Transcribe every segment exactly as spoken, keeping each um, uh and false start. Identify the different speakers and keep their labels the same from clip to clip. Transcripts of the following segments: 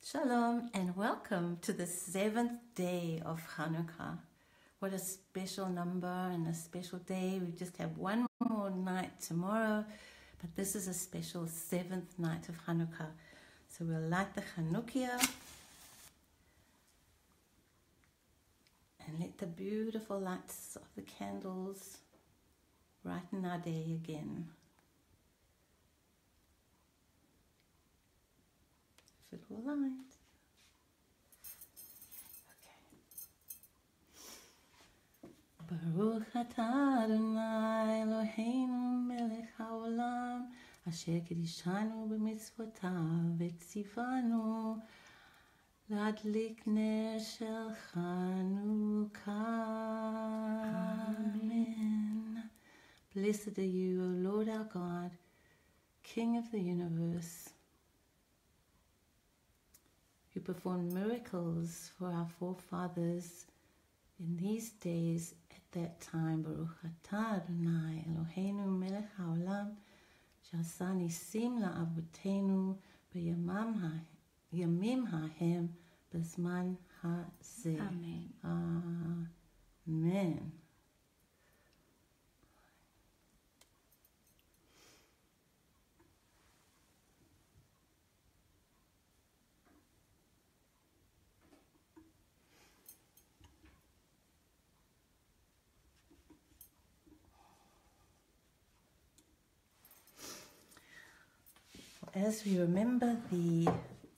Speaker 1: Shalom and welcome to the seventh day of Hanukkah. What a special number and a special day. We just have one more night tomorrow, but this is a special seventh night of Hanukkah. So we'll light the Chanukia and let the beautiful lights of the candles brighten our day again. If it will light. Okay. Baruch atah Adonai Eloheinu melech haolam asher kedishanu b'mitzvotav v'tzivanu להדליק נר של חנוכה. Amen. Blessed are you, O Lord our God, King of the universe, who performed miracles for our forefathers in these days at that time. Baruch atah Adonai Eloheinu melech haolam שעשה ניסים לאבותינו בימם הימים ההם בזמן הזה.
Speaker 2: Amen.
Speaker 1: Amen. As we remember the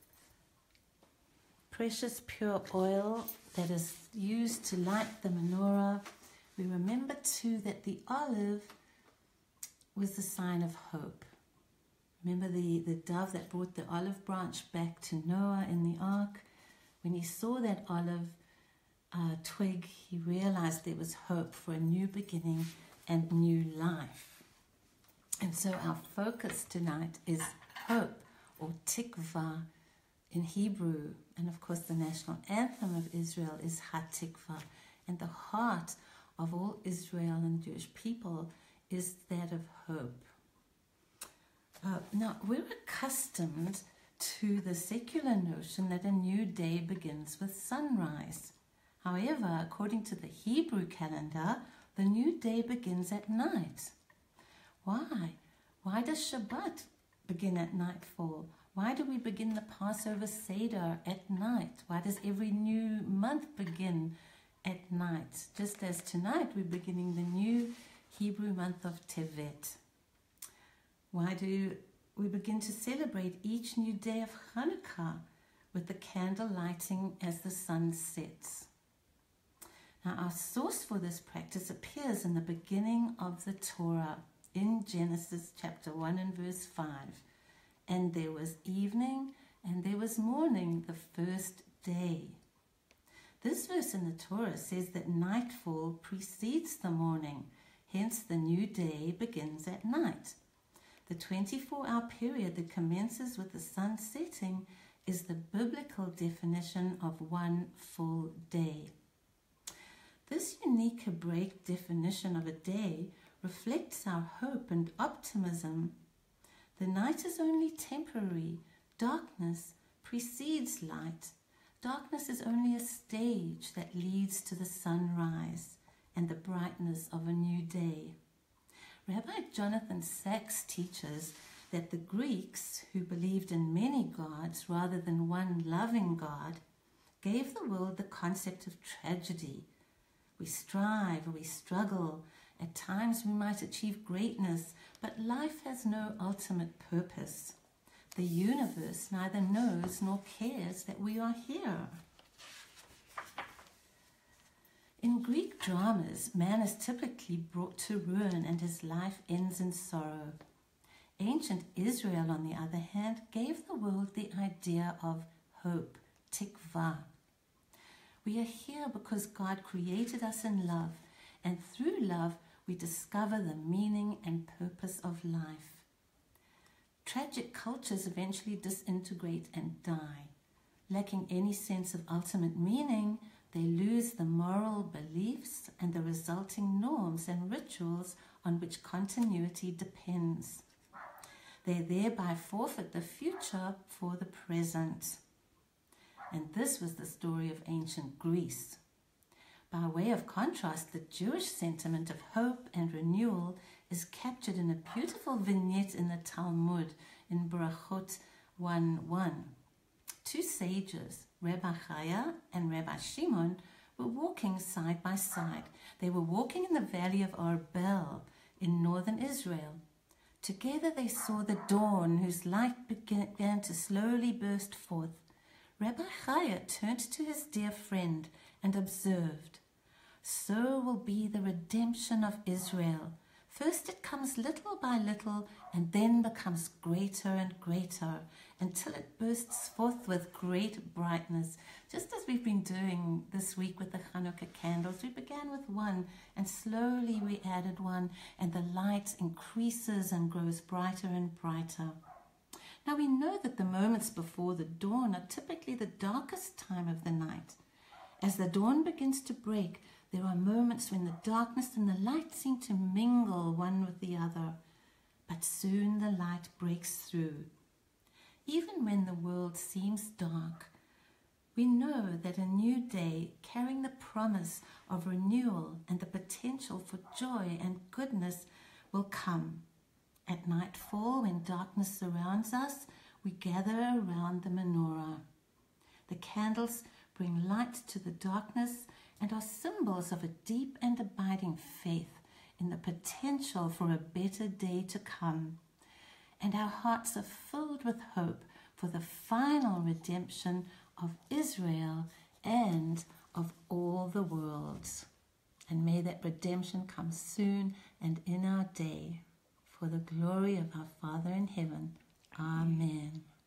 Speaker 1: precious pure oil that is used to light the menorah, we remember too that the olive was the sign of hope. Remember the, the dove that brought the olive branch back to Noah in the ark? When he saw that olive uh, twig, he realized there was hope for a new beginning and new life. And so our focus tonight is hope, or tikva in Hebrew, and of course the national anthem of Israel is HaTikva, and the heart of all Israel and Jewish people is that of hope. Uh, now, we're accustomed to the secular notion that a new day begins with sunrise. However, according to the Hebrew calendar, the new day begins at night. Why? Why does Shabbat begin at nightfall? Why do we begin the Passover Seder at night? Why does every new month begin at night? Just as tonight we're beginning the new Hebrew month of Tevet. Why do we begin to celebrate each new day of Hanukkah with the candle lighting as the sun sets? Now, our source for this practice appears in the beginning of the Torah, in Genesis chapter one and verse five. And there was evening and there was morning the first day. This verse in the Torah says that nightfall precedes the morning, hence the new day begins at night. The twenty-four hour period that commences with the sun setting is the biblical definition of one full day. This unique Hebraic definition of a day reflects our hope and optimism. The night is only temporary. Darkness precedes light. Darkness is only a stage that leads to the sunrise and the brightness of a new day. Rabbi Jonathan Sacks teaches that the Greeks, who believed in many gods rather than one loving God, gave the world the concept of tragedy. We strive, we struggle. At times we might achieve greatness, but life has no ultimate purpose. The universe neither knows nor cares that we are here. In Greek dramas, man is typically brought to ruin and his life ends in sorrow. Ancient Israel, on the other hand, gave the world the idea of hope, tikva. We are here because God created us in love, and through love we discover the meaning and purpose of life. Tragic cultures eventually disintegrate and die. Lacking any sense of ultimate meaning, they lose the moral beliefs and the resulting norms and rituals on which continuity depends. They thereby forfeit the future for the present. And this was the story of ancient Greece. By way of contrast, the Jewish sentiment of hope and renewal is captured in a beautiful vignette in the Talmud in Berachot one one. Two sages, Rabbi Chaya and Rabbi Shimon, were walking side by side. They were walking in the valley of Arbel in northern Israel. Together they saw the dawn, whose light began to slowly burst forth. Rabbi Chaya turned to his dear friend and observed, "So will be the redemption of Israel. First it comes little by little and then becomes greater and greater until it bursts forth with great brightness." Just as we've been doing this week with the Hanukkah candles, we began with one and slowly we added one, and the light increases and grows brighter and brighter. Now we know that the moments before the dawn are typically the darkest time of the night. As the dawn begins to break, there are moments when the darkness and the light seem to mingle one with the other, but soon the light breaks through. Even when the world seems dark, we know that a new day carrying the promise of renewal and the potential for joy and goodness will come. At nightfall, when darkness surrounds us, we gather around the menorah. The candles bring light to the darkness and are symbols of a deep and abiding faith in the potential for a better day to come. And our hearts are filled with hope for the final redemption of Israel and of all the worlds. And may that redemption come soon and in our day, for the glory of our Father in heaven. Amen.